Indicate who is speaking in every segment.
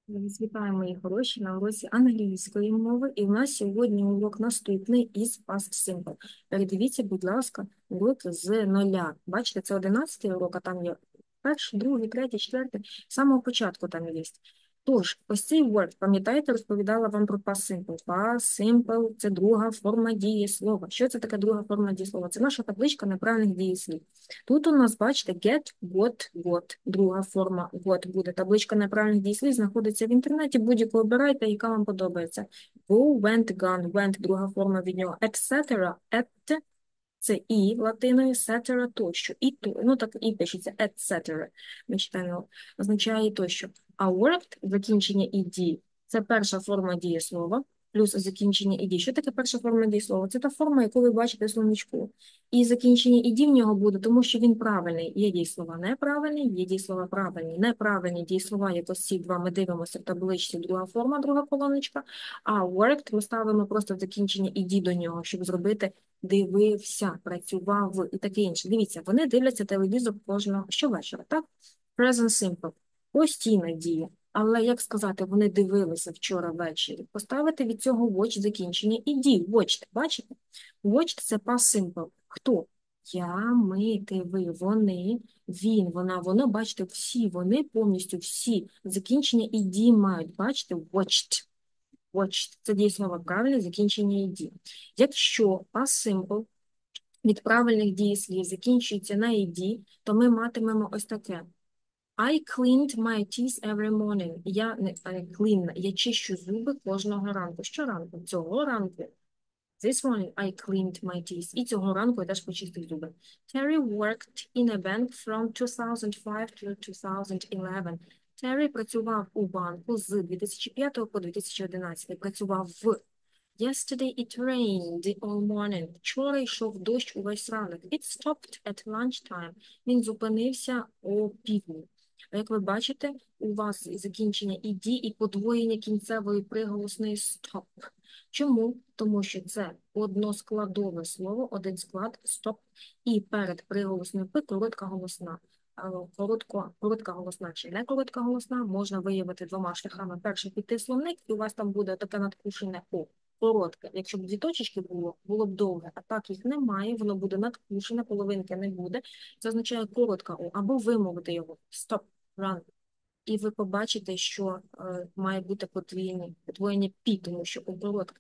Speaker 1: Вітаю, мої хороші, на уроці англійської мови. І в нас сьогодні урок наступний із Past Simple. Передивіться, будь ласка, урок з нуля. Бачите, це 11-й урок, а там є перший, другий, третій, четвертий. З самого початку там є. Тож, ось цей word, пам'ятаєте, розповідала вам про past simple. Past simple – це друга форма дієслова. Що це таке друга форма дієслова? Це наша табличка неправильних дієслів. Тут у нас, бачите, get, got. Друга форма got буде. Табличка неправильних дієслів знаходиться в інтернеті. Будь-яку обирайте, яка вам подобається. Go, went, gone. Went – друга форма від нього. Etc. At – це і латиною, cetera тощо. І то, ну так і пишеться etc. Ми читаємо, означає тощо. А worked – закінчення ed – це перша форма дієслова, плюс закінчення ed. Що таке перша форма дієслова? Це та форма, яку ви бачите в словничку. І закінчення ed в нього буде, тому що він правильний. Є дієслова неправильні, є дієслова правильні. Неправильні дієслова, як ось ці два, ми дивимося в табличці, друга форма, друга колоночка. А worked ми ставимо просто закінчення ed до нього, щоб зробити дивився, працював і таке інше. Дивіться, вони дивляться телевізор кожного щовечора, так? Present simple. Постійна дія. Але, як сказати, вони дивилися вчора ввечері. Поставити від цього watch закінчення іді. Watched, бачите? Watched – це past simple. Хто? Я, ми, ти, ви, вони, він, вона, воно, бачите, всі, вони повністю всі закінчення іді мають. Бачите? Watched. Watched. Це дієслово правильне, закінчення іді. Якщо past simple від правильних дієслів закінчується на іді, то ми матимемо ось таке. I cleaned my teeth every morning. Я не clean, я чищу зуби кожного ранку. Щоранку? Цього ранку. This morning I cleaned my teeth. І цього ранку я теж почистив зуби. Terry worked in a bank from 2005 to 2011. Террі працював у банку з 2005 по 2011. Працював в Yesterday it rained all morning. Вчора йшов дощ увесь ранок. It stopped at lunchtime. Він зупинився о півдні. Як ви бачите, у вас закінчення «іді» і подвоєння кінцевої приголосної «stop». Чому? Тому що це односкладове слово, один склад «stop», і перед приголосною «п» коротка голосна. Коротка голосна чи не коротка голосна можна виявити двома шляхами. Перше – піти в словник, і у вас там буде таке надкушене «о». Коротке. Якщо б дві точечки було б довге, а так їх немає, воно буде надкушене, половинки не буде. Це означає коротка «о», або вимовити його «stop», «run». І ви побачите, що має бути подвоєння «пі», тому що «о» коротке.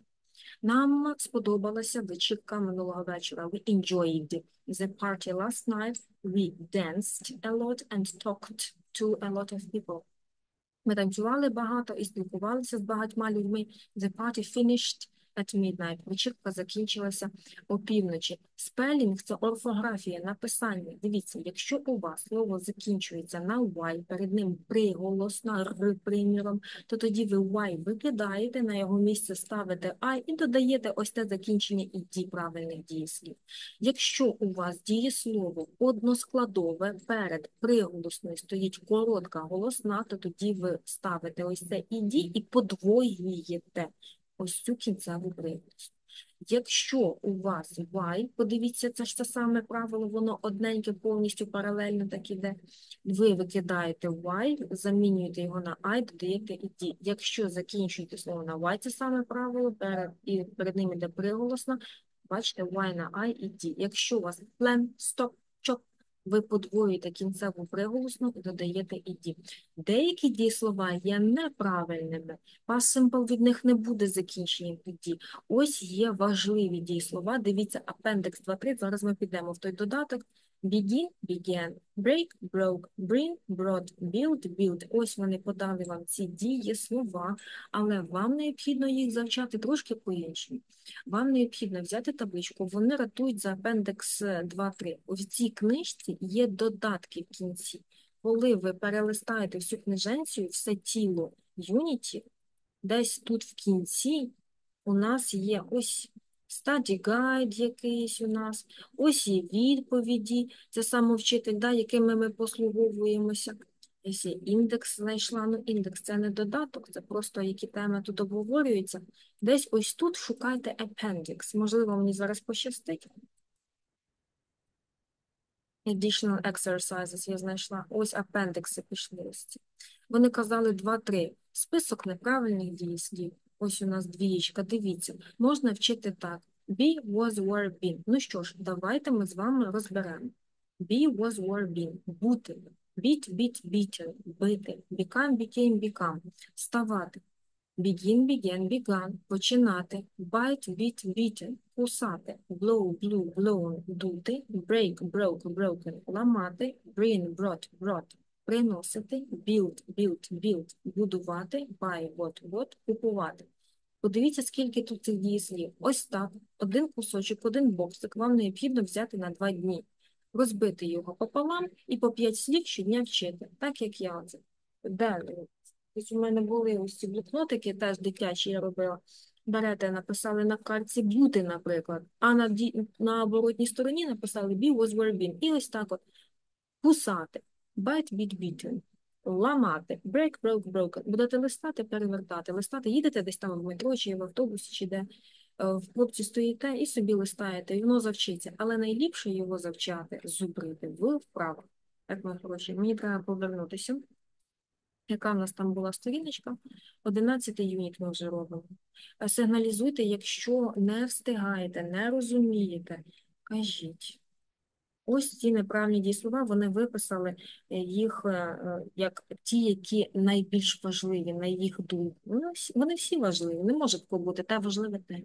Speaker 1: Нам сподобалася вечірка минулого вечора. We enjoyed the party last night. We danced a lot and talked to a lot of people. Ми танцювали багато і спілкувалися з багатьма людьми. The party finished at midnight. Вечірка закінчилася опівночі. Спелінг – це орфографія, написання. Дивіться, якщо у вас слово закінчується на Y, перед ним приголосна «р», приміром, то тоді ви Y викидаєте, на його місце ставите I і додаєте ось те закінчення «іді» правильних дієслів. Якщо у вас дієслово односкладове, перед приголосною стоїть коротка голосна, то тоді ви ставите ось це «іді» і подвоюєте ось цю кінцеву приголосну. Якщо у вас Y, подивіться, це ж те саме правило, воно одненьке, повністю паралельно так іде. Ви викидаєте Y, замінюєте його на I, додаєте «іді». Якщо закінчуєте слово на Y, це саме правило, перед ним іде приголосна, бачите, Y на I і D. Якщо у вас plan, stop, chop, ви подвоюєте кінцеву приголосну і додаєте «іді». Деякі дієслова є неправильними. Past simple від них не буде закінченням «іді». Ось є важливі дієслова. Дивіться, appendix 2.3. Зараз ми підемо в той додаток. Begin, began, break, broke, bring, brought, build, build. Ось вони подали вам ці дієслова, але вам необхідно їх завчати трошки по-іншому. Вам необхідно взяти табличку, вони ратують за апендекс 2.3. У цій книжці є додатки в кінці. Коли ви перелистаєте всю книженцію, все тіло Unity, десь тут в кінці у нас є ось study guide якийсь у нас, ось є відповіді, це самовчитель, да, якими ми послуговуємося. Ось я індекс знайшла, ну індекс це не додаток, це просто які теми тут обговорюються. Десь ось тут шукайте appendix, можливо мені зараз пощастить. Additional exercises я знайшла, ось апендекси пішли ось ці. Вони казали 2-3. Список неправильних дієслів. Ось у нас двієчка, дивіться. Можна вчити так. Be, was, were, been. Ну що ж, давайте ми з вами розберемо. Be, was, were, been. Бути. Beat, beaten. Бити. Become, became, become. Ставати. Begin, began, begun. Починати. Bite, beaten. Кусати. Blow, blew, blown. Дути. Break, broken. Ламати. Brought. Приносити. Built. Будувати. Buy, купувати. Подивіться, скільки тут цих дієслів. Ось так. Один кусочок, один боксик вам необхідно взяти на 2 дні. Розбити його пополам і по 5 слів щодня вчити. Так, як я це. Далі. Ось у мене були ось ці блокнотики, теж дитячі я робила. Берете, написали на картці бути, наприклад, а на оборотній стороні написали be, was, were, been. І ось так от кусати. Bite, beaten. Ламати. Break, broken. Будете листати, перевертати. Листати, їдете десь там в метро, чи в автобусі, чи де. В пробці стоїте і собі листаєте, і воно завчиться. Але найліпше його завчати, зубрити в вправах. Так, мої хороші, мені треба повернутися. Яка в нас там була сторіночка? 11-й юніт ми вже робимо. Сигналізуйте, якщо не встигаєте, не розумієте, кажіть. Ось ці неправильні дієслова, вони виписали їх як ті, які найбільш важливі, на їх думку. Вони всі важливі, не може такого бути, те важливе те.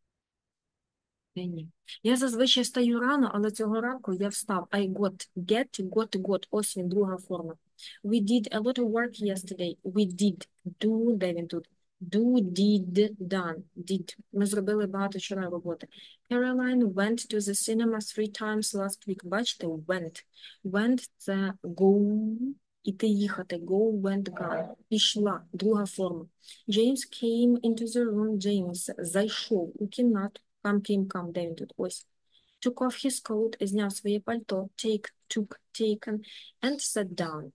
Speaker 1: Ні. Я зазвичай встаю рано, але цього ранку я встав. I got. Ось він, друга форма. We did a lot of work yesterday. We did. Do, де він тут? Do, did, done. Did. Ми зробили багато вчора роботи. Caroline went to the cinema 3 times last week. Бачите, went. Went – це go, іти їхати. Go, went, gone. Пішла, друга форма. James came into the room. James зайшов у кімнату. Come, де він тут? Ось. Took off his coat, зняв своє пальто. Took, taken. And sat down.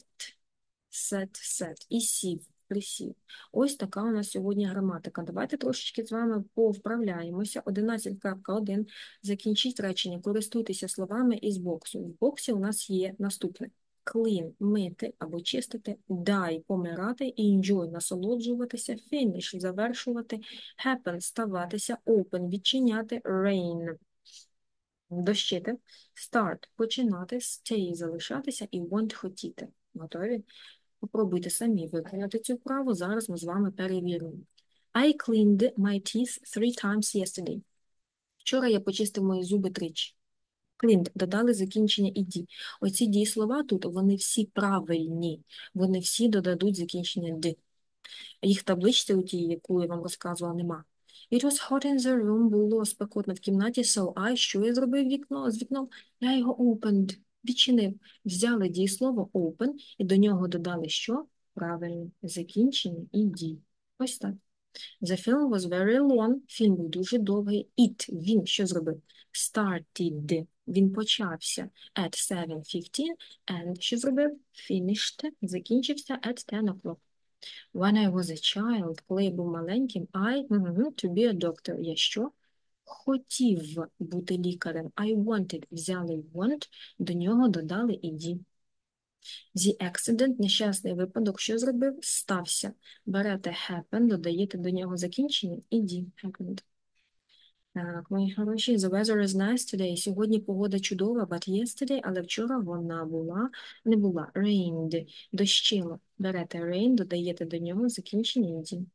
Speaker 1: Sat. І сів, присів. Ось така у нас сьогодні граматика. Давайте трошечки з вами повправляємося. 11.1. Закінчіть речення. Користуйтеся словами із боксу. В боксі у нас є наступне. Clean – мити або чистити, die – помирати, enjoy – насолоджуватися, finish – завершувати, happen – ставатися, open – відчиняти, rain – дощити, start – починати, stay – залишатися і want – хотіти. Готові? Попробуйте самі виконати цю вправу, зараз ми з вами перевіримо. I cleaned my teeth 3 times yesterday. Вчора я почистив мої зуби 3. Cleaned, додали закінчення «ed». Оці дієслова тут, вони всі правильні. Вони всі додадуть закінчення «d». Їх табличці у тій, яку я вам розказувала, нема. It was hot in the room, було спекотно в кімнаті, so I, що я зробив з вікном? Я його opened, відчинив. Взяли дієслово open і до нього додали що? Правильно, закінчення «ed». Ось так. The film was very long. Фільм був дуже довгий. Він що зробив? Started. Він почався at 7:15 and що зробив? Finished. Закінчився at 10 o'clock. When I was a child, коли я був маленьким, to be a doctor. Я що? Хотів бути лікарем. I wanted. Взяли want, до нього додали ed. The accident, нещасний випадок, що зробив? Стався. Берете happen, додаєте до нього закінчення ed. Happened. Так, мої хороші, the weather is nice today. Сьогодні погода чудова, but yesterday, але вчора вона не була. Rained, дощило. Берете rain, додаєте до нього закінчення ed.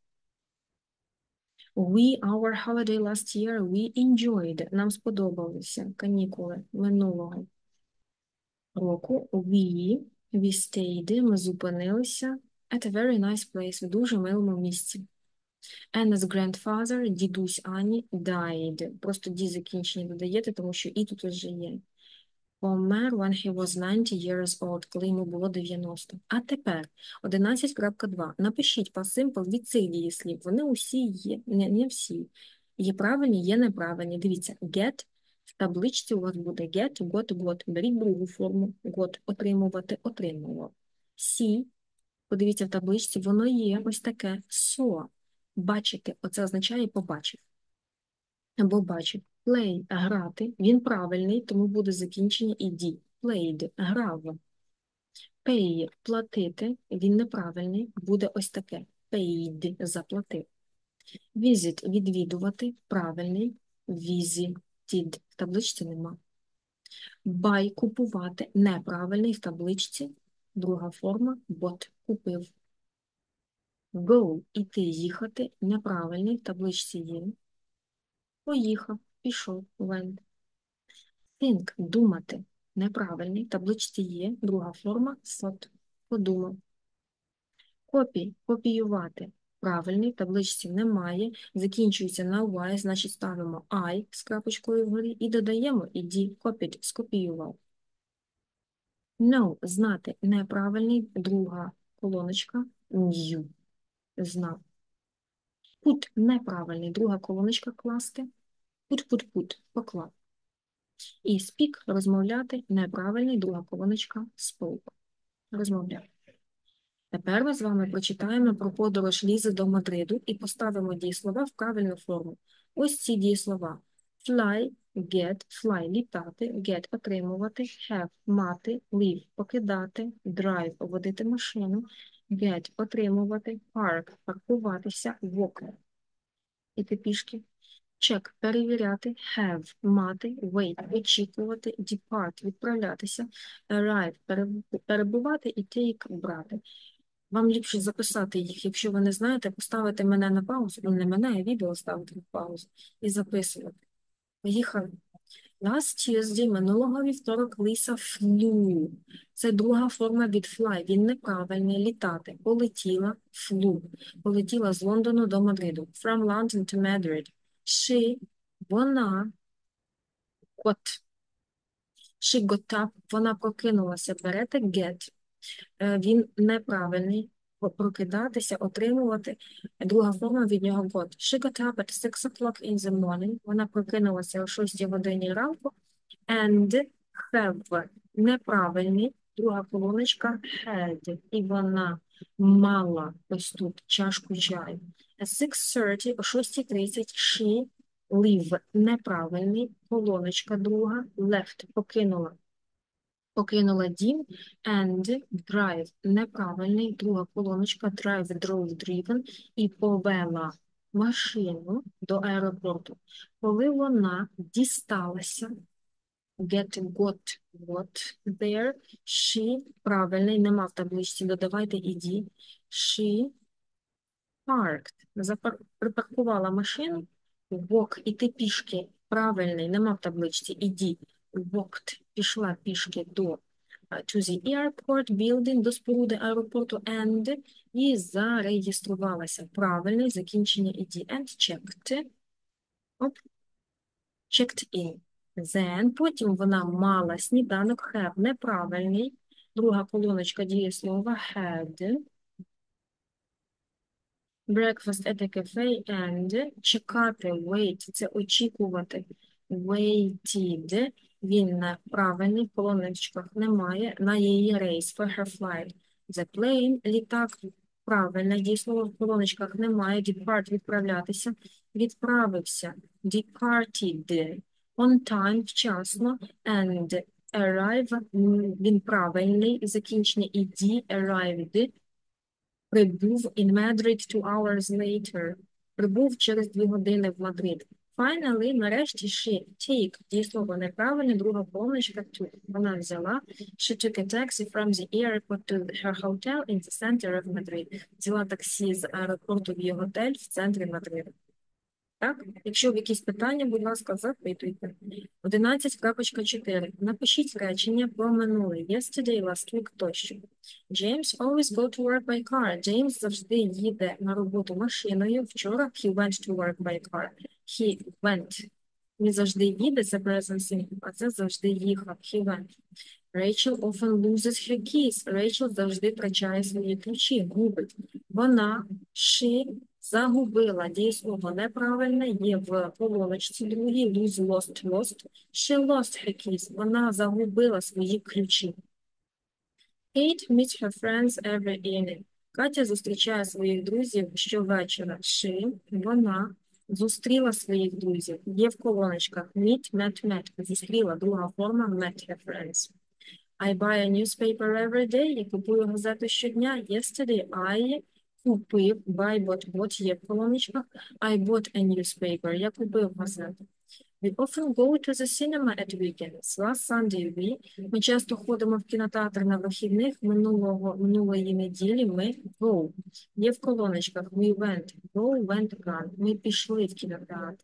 Speaker 1: Our holiday last year, we enjoyed. Нам сподобалися канікули минулого року. We stayed, ми зупинилися at a very nice place, в дуже милому місці. Anna's grandfather, дідусь Ані, died. Просто ді закінчення додаєте, тому що і тут вже є. Помер when he was 90 years old, коли йому було 90. А тепер 11.2. Напишіть past simple від цих дієслів. Вони усі є, не всі. Є правильні, є неправильні. Дивіться, get. В табличці у вас буде get, got. Беріть другу форму. Got. Отримувати, отримував. See. Подивіться в табличці, воно є ось таке. Saw. Бачити. Оце означає побачив. Або бачив. Play – грати. Він правильний, тому буде закінчення ed. Played – грав. Pay – платити, він неправильний, буде ось таке. Paid – заплатив. Visit – відвідувати, правильний. Visited – в табличці нема. Buy – купувати, неправильний, в табличці. Друга форма – bought – купив. Go – іти, їхати, неправильний, в табличці є. Поїхав, пішов, went. Think – думати, неправильний, в табличці є. Друга форма – thought – подумав. Copy – копіювати, правильний, в табличці немає. Закінчується на Y, значить ставимо I з крапочкою вгорі і додаємо id, copied – скопіював. Know – знати, неправильний, друга колоночка, new – знав. Put – неправильний, друга колоночка класти, put – поклав. І speak – розмовляти, неправильний, друга колоночка spoke – розмовляв. Тепер ми з вами прочитаємо про подорож Лізи до Мадриду і поставимо дієслова в правильну форму. Ось ці дієслова. Fly – get, fly – літати, get – отримувати, have – мати, leave – покидати, drive – водити машину, get – отримувати, park – паркуватися, walk – іти пішки, check – перевіряти, have – мати, wait – очікувати, depart – відправлятися, arrive – перебувати і take – брати. Вам ліпше записати їх, якщо ви не знаєте, поставити мене на паузу, не мене, а відео ставити на паузу і записувати. Поїхали. Last Tuesday, минулого вівторок, Ліса flew. Це друга форма від fly. Він неправильний, літати. Полетіла, flew. Полетіла з Лондону до Мадриду. From London to Madrid. She, вона, she got up, вона прокинулася. Берете get. Він неправильний. Прокидатися, отримувати. Друга форма від нього got. She got up at 6 o'clock in the morning. Вона прокинулася о 6 годині ранку. And have неправильний. Друга колоночка had. І вона мала ось тут чашку чаю. At 6:30, о 6:30 she leave неправильний. Колоночка друга left покинула дім, and drive неправильний, друга колоночка drive, drove, driven і повела машину до аеропорту. Коли вона дісталася, got there, she правильний, нема в табличці, додавайте id, she parked, припаркувала машину, walk, іти пішки, правильний, нема в табличці, id, walked, пішла пішки до to the airport building, до споруди аеропорту, and, і зареєструвалася. Правильний, закінчення id, and checked in. Then, потім вона мала сніданок, have, неправильний, друга колоночка дієслова, had, breakfast at a cafe, and, чекати, wait, це очікувати, waited, він неправильний, в колоночках немає, на її рейс, for her flight. The plane, літак, правильне дієслово, в колоночках немає, depart, відправлятися, відправився, departed, on time, вчасно, and arrive, він правильний, закінчення ed, arrived, прибув in Madrid 2 hours later, прибув через 2 години в Мадрид. Finally, нарешті, she take, дієслово неправильне, друга колоночка took. Вона взяла, she took a taxi from the airport to her hotel in the center of Madrid. Взяла таксі з аеропорту в її готель в центрі Мадриду. Так? Якщо в якісь питання, будь ласка, запитуйте. 11.4. Напишіть речення про минуле. Yesterday, last week, тощо. James always go to work by car. Джеймс завжди їде на роботу машиною. Вчора he went to work by car. He went. Він завжди їде, це present simple, а це завжди їхав. He went. Rachel often loses her keys. Рейчел завжди втрачає свої ключі, губить. Вона, she, загубила. Дієслово неправильне, є в колоночці другій, lose, lost. She lost her keys. Вона загубила свої ключі. Kate meets her friends every evening. Катя зустрічає своїх друзів щовечора. She, вона, зустріла своїх друзів. Є в колоночках meet, met. Зустріла, друга форма met her friends. I buy a newspaper every day. Я купую газету щодня. Yesterday I купив, buy, bought є в колоночках. I bought a newspaper. Я купив газету. We often go to the cinema at weekends. Last Sunday ми часто ходимо в кінотеатр на вихідних. Минулої неділі ми go. Є в колоночках. We went. Go, went, gone. Ми пішли в кінотеатр.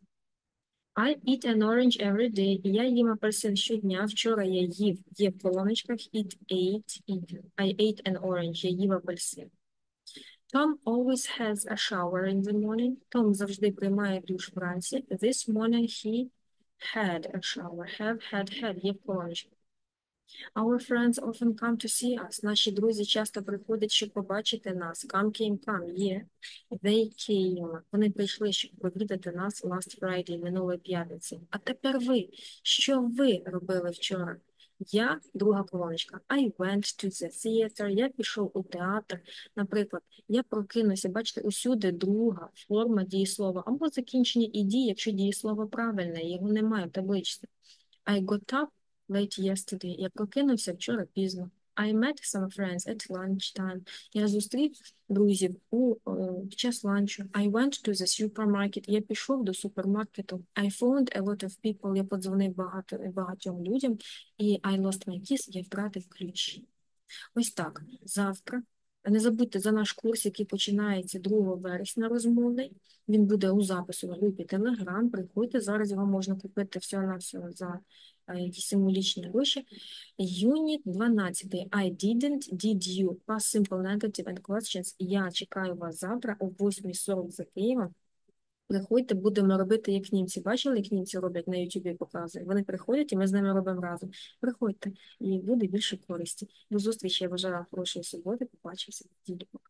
Speaker 1: I eat an orange every day. Я їм апельсин щодня. Вчора я їв. Є в колоночках. Eat. I ate an orange. Я їв апельсин. Tom always has a shower in the morning. Том завжди приймає душ вранці. This morning he had a shower. Have, had. Є в колоночках. Our friends often come to see us. Наші друзі часто приходять, щоб побачити нас. Come. Є. They came. Вони прийшли, щоб провідати нас last Friday, минулої п'ятниці. А тепер ви. Що ви робили вчора? Я, друга колоночка. I went to the theater. Я пішов у театр. Наприклад, я прокинувся. Бачите, усюди друга форма дієслова. Або закінчення іді, якщо дієслово правильне. Його немає в табличці. I got up late yesterday. Я прокинувся вчора пізно. I met some friends at lunchtime. Я зустрів друзів в час ланчу. I went to the supermarket. Я пішов до супермаркету. I phoned a lot of people. Я подзвонив багатьом людям. І I lost my keys. Я втратив ключі. Ось так. Завтра. Не забудьте за наш курс, який починається 2 вересня розмовний. Він буде у запису в групі Telegram. Приходьте, зараз його можна купити всього-навсього за якісь символічні гроші. Юніт 12. I didn't, did you. Past simple negative and questions. Я чекаю вас завтра о 8:40 за Києвом. Приходьте, будемо робити, як німці. Бачили, як німці роблять на Ютубі, показують? Вони приходять, і ми з ними робимо разом. Приходьте, і буде більше користі. До зустрічі, я бажаю вам хорошої суботи. Побачимося в неділю.